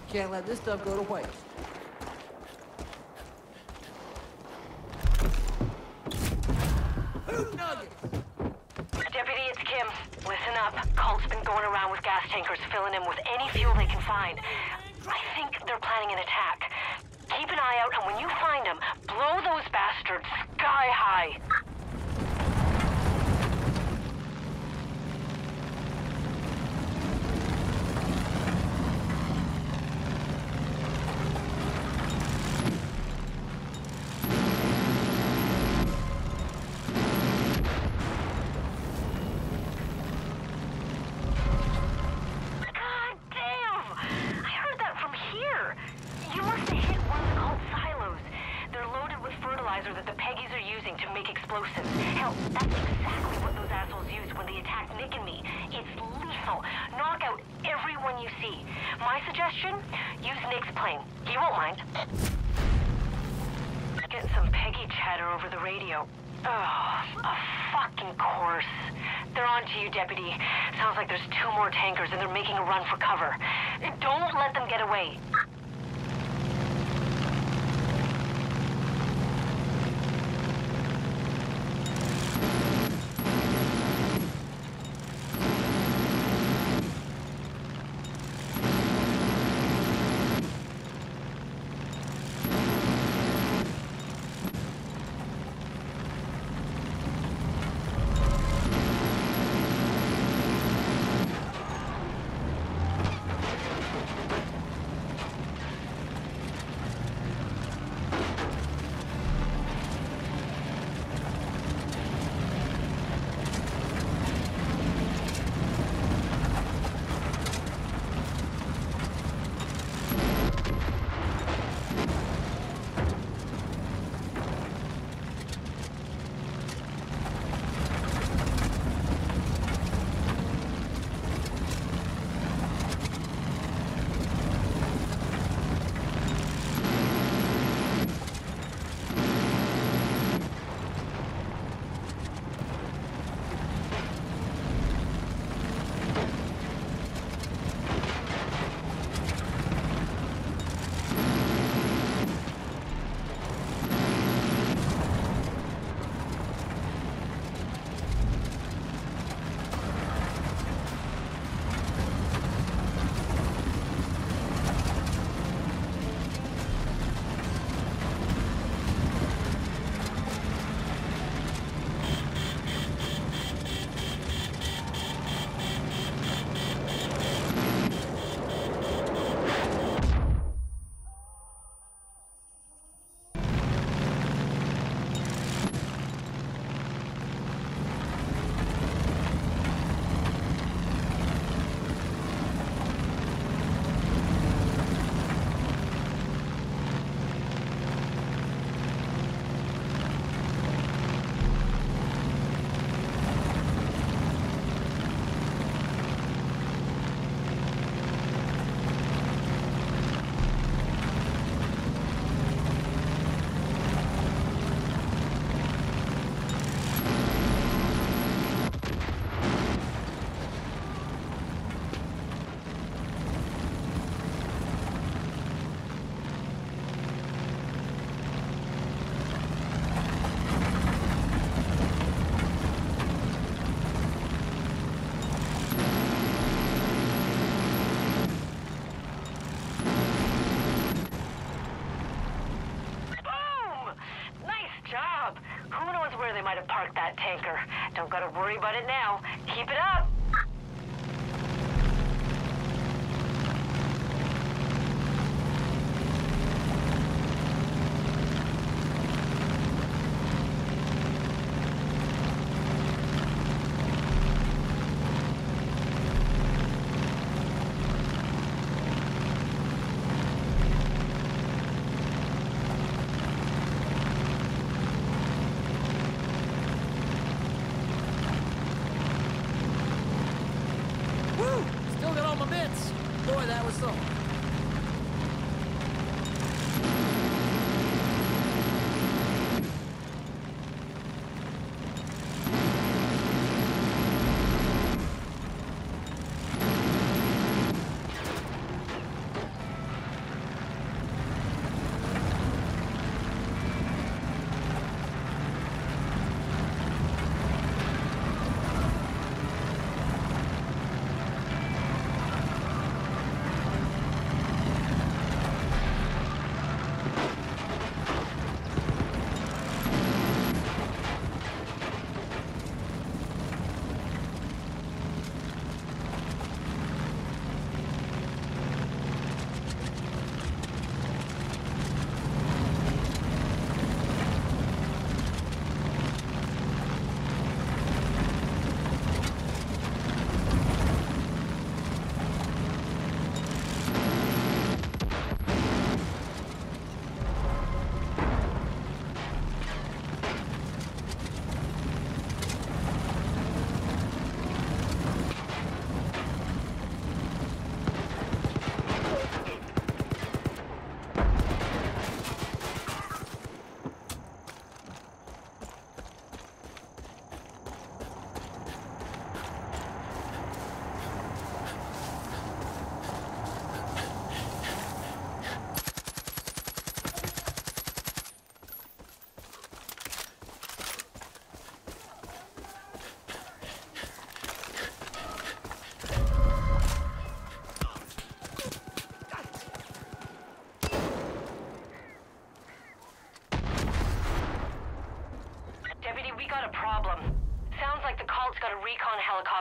Can't let this stuff go to waste. Who nuggets? Deputy, it's Kim. Listen up. Cult's been going around with gas tankers, filling them with any fuel they can find. I think they're planning an attack. Keep an eye out, and when you find them, blow those bastards sky high. That the Peggies are using to make explosives. Hell, that's exactly what those assholes used when they attacked Nick and me. It's lethal. Knock out everyone you see. My suggestion? Use Nick's plane. He won't mind. Get some Peggy chatter over the radio. Oh, of fucking course. They're on to you, Deputy. Sounds like there's 2 more tankers and they're making a run for cover. Don't let them get away. They might have parked that tanker. Don't gotta worry about it now. Keep it up! Boy, that was something.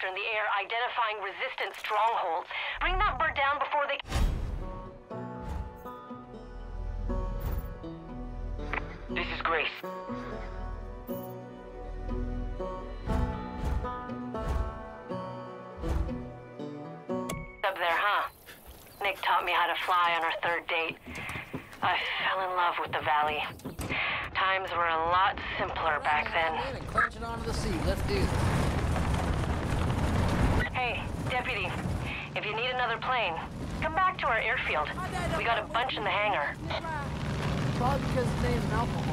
helicopter in the air identifying resistance strongholds. Bring that bird down before they... This is Grace. Up there, huh? Nick taught me how to fly on our third date. I fell in love with the valley. Times were a lot simpler back then. And crunch it onto the seat. Let's do this. Hey, deputy, if you need another plane, come back to our airfield. We got a bunch in the hangar. Probably because his name's alcohol.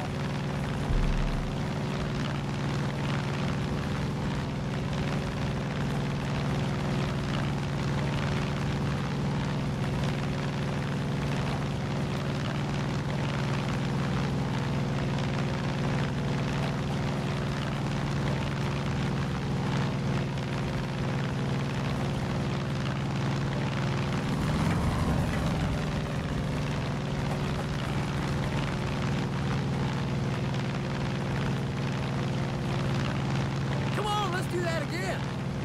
Do that again.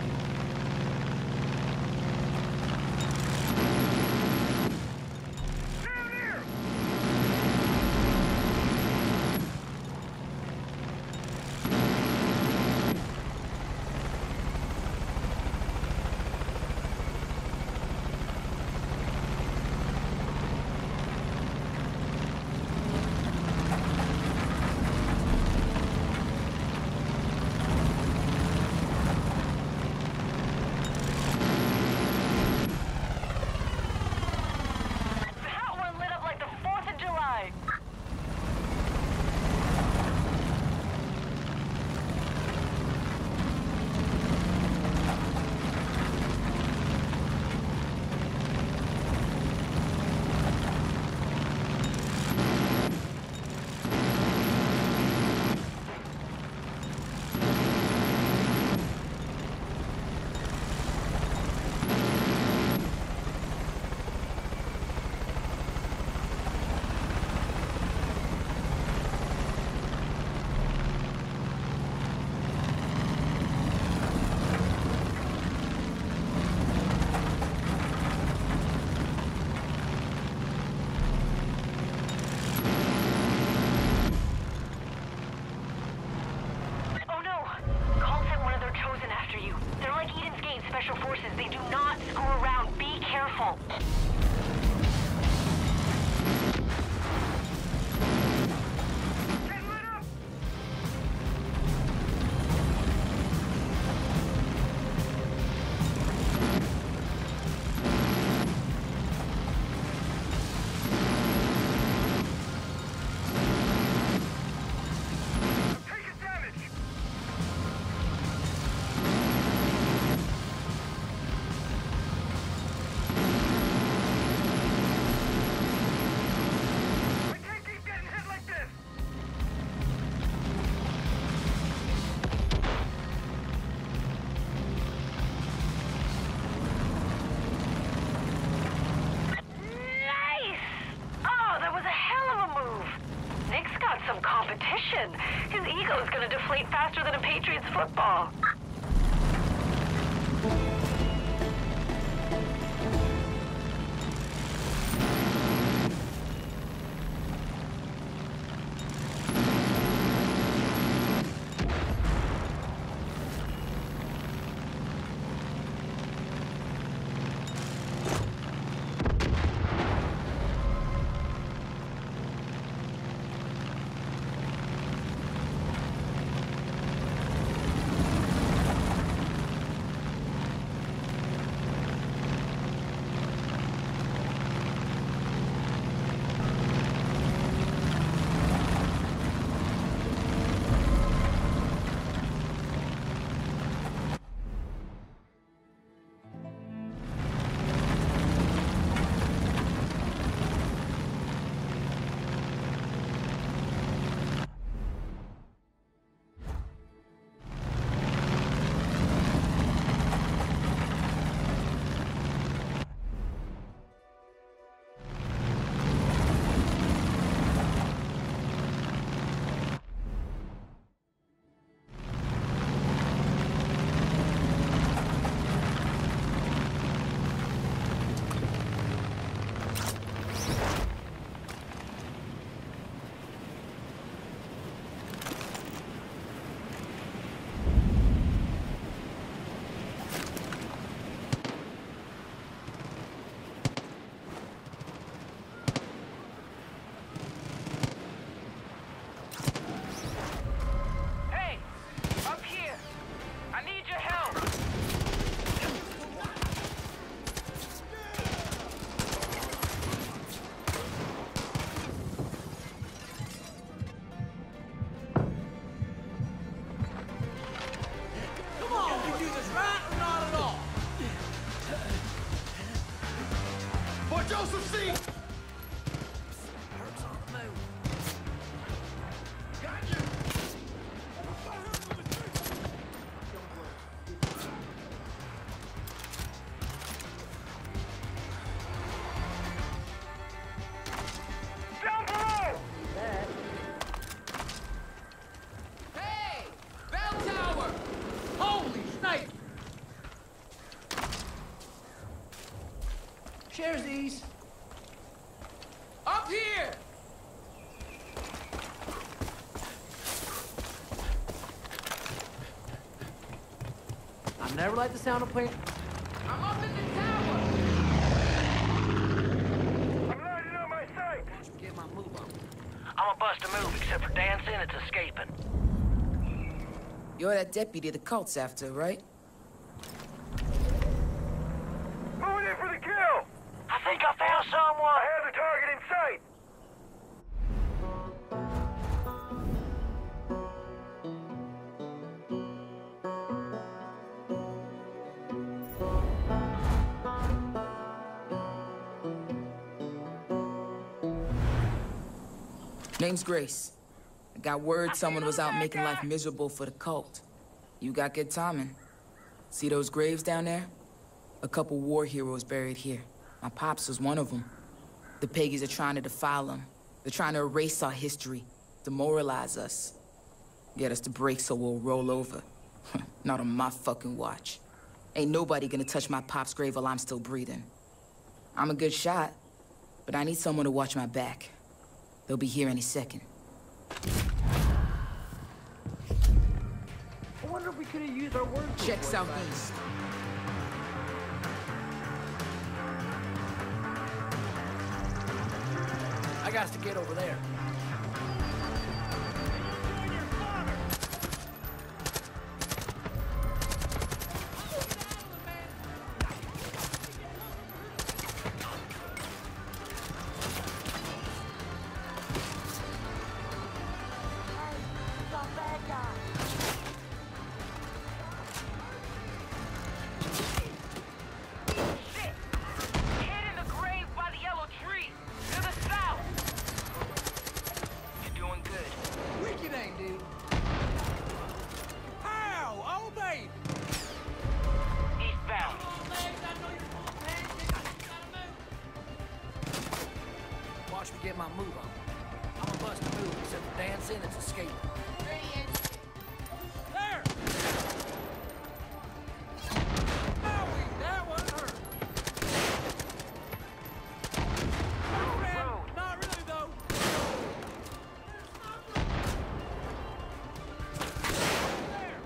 Special Forces, they do not screw around. Be careful. His ego is going to deflate faster than a Patriots football. Joseph C! Hurts on the move. Got you! Down below! Hey! Bell tower! Holy snake! Shares these. Up here! I never like the sound of plane. I'm up in the tower! I'm lighting up my sight! Get my move on. I'm a bust to move, except for dancing, it's escaping. You're that deputy the cult's after, right? Moving in for the kill! I think I found someone! I have the target in sight! Name's Grace. I got word someone was out making life miserable for the cult. You got good timing. See those graves down there? A couple war heroes buried here. My pops was one of them. The Peggies are trying to defile them. They're trying to erase our history, demoralize us. Get us to break so we'll roll over. Not on my fucking watch. Ain't nobody gonna touch my pop's grave while I'm still breathing. I'm a good shot, but I need someone to watch my back. They'll be here any second. I wonder if we could have used our word. Check southeast. I got to get over there. Watch me get my move on. I'm a bust to move, except for dancing, it's escaping. There! Owie, that one hurt. Not really, though. There!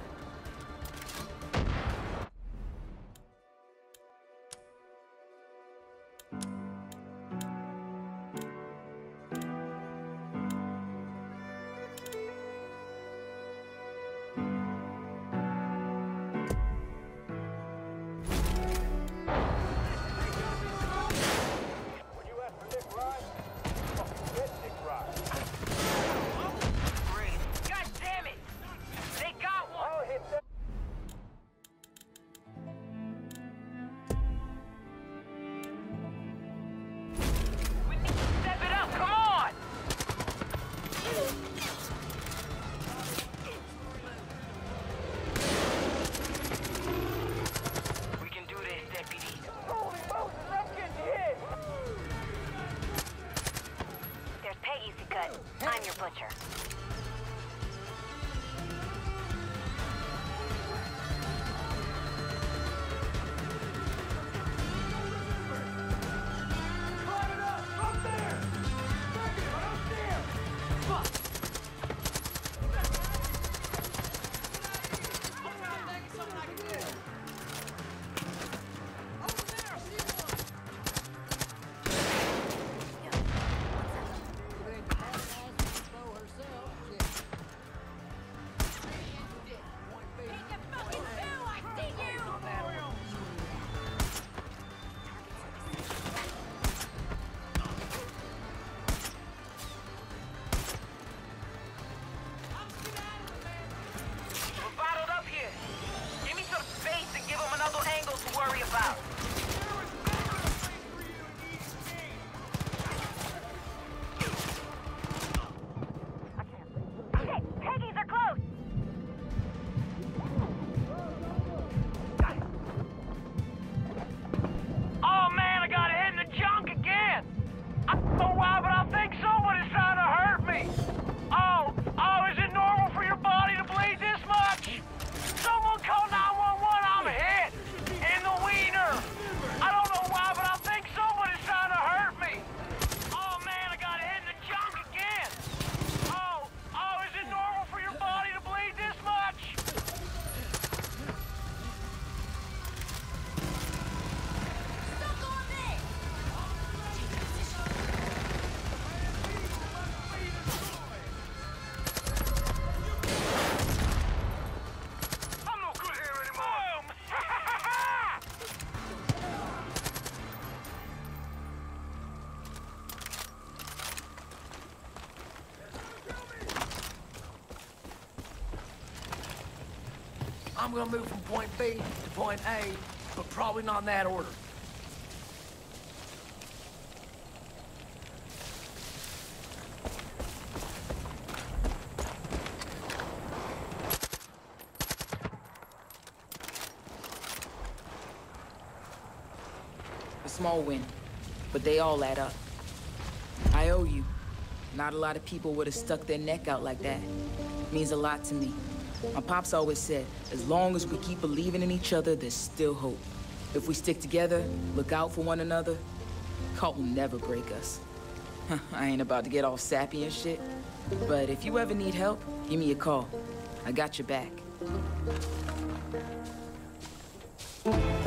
I'm gonna move from point B to point A, but probably not in that order. A small win, but they all add up. I owe you. Not a lot of people would have stuck their neck out like that. Means a lot to me. My pops always said, as long as we keep believing in each other, there's still hope. If we stick together, look out for one another, cult will never break us. I ain't about to get all sappy and shit, but if you ever need help, give me a call. I got your back.